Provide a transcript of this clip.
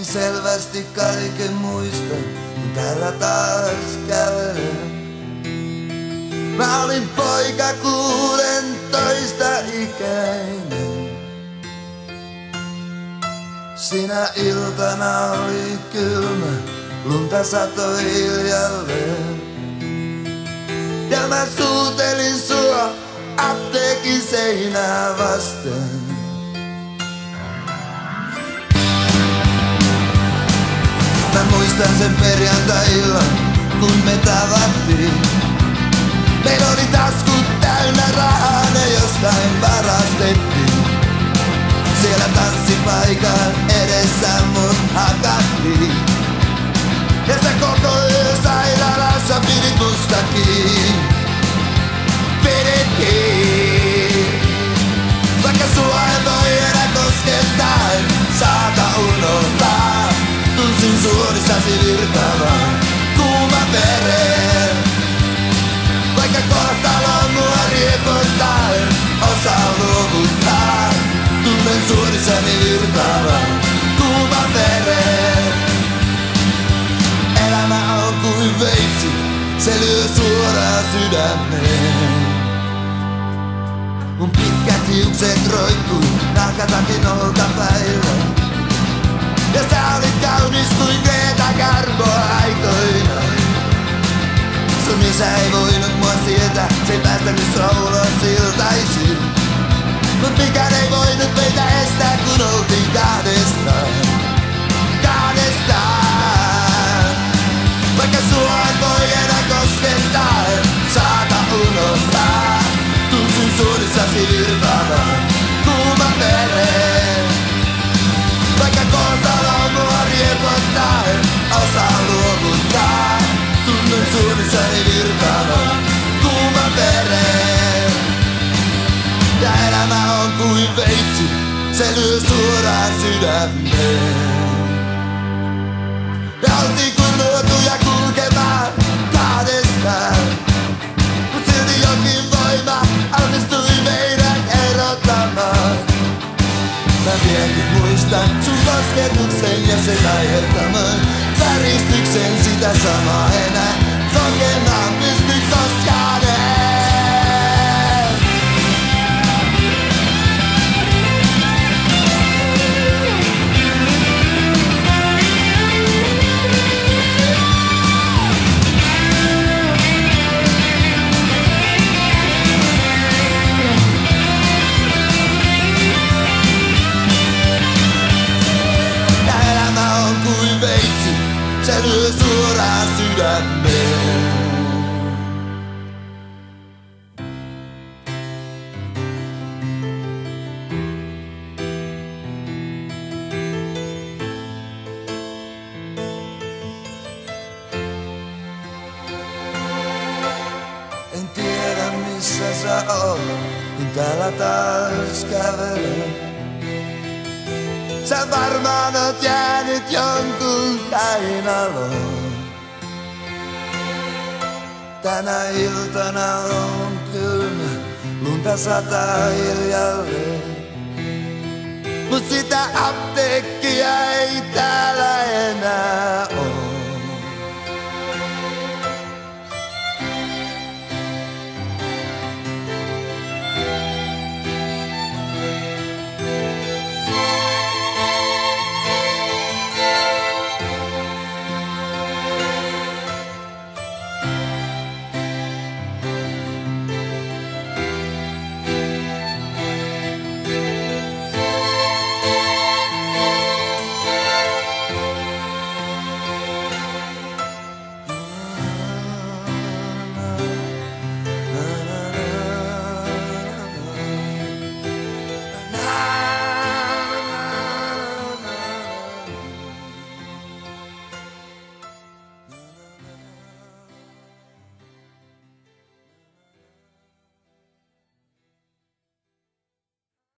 selvästi kaiken muistan, kun täällä taas kävelen. Mä olin poika 16 ikäinen. Sinä iltana oli kylmä, lunta satoi hiljalleen. Ja mä suutelin sua apteekin seinää vasten. Mä muistan sen perjantai-illan, kun me tavattiin. Meillä oli taskut täynnä rahaa, ne jostain varastettiin. Siellä tanssipaikan edessä mut hakattiin. Ja sä koko yö sairaalassa pidit musta kiinni. Pidit kiinni. Vaikka sua ei voi enää koskettaa, en saata unohtaa. Tunsin suorissasi virtaavan kuuman veren. Vaikka kohtalo mua riepottaa, en osaa luovuttaa. Tunnen suorissani virtaavan kuuman veren. Elämä on kuin veitsi, se lyö suoraan sydämeen. Mun pitkät hiukset roikkui nahkatakin olkapäillä. Ja sä olit kaunis kuin Greta Garbo aikoinaan. Sun isä ei voinut mua sietää, se ei päästänyt sua ulos iltaisin. Mut mikään ei voinut meitä estää, kun oltiin kahdestaan. Kahdestaan. Vaikka sua ei voi enää koskettaa, en saata unohtaa. Tunsin suorissasi virtaavan kuuman veren. Vaikka kohtalo mua riepottaa, en osaa luovuttaa. Tunnen suorissani virtaavan kuuman veren. Ja elämä on kuin veitsi, se lyö suoraan sydämeen. Me oltiin kuin luotuja kulkemaan kahdestaan. Mut silti jokin voima onnistui meidät erottamaan. Mä vieläkin muistan sun kosketuksen ja sen aiheuttaman väristyksen. Sitä samaa enää kokemaan pysty koskaan en. Se lyö suoraan sydämeen. En tiedä missä sä oot, kun täällä taas kävelen. Sä varmaan oot jäänyt jonkun kainaloon. Tänä iltana on kylmä, lunta sataa hiljalleen. Mut sitä apteekkia ei täällä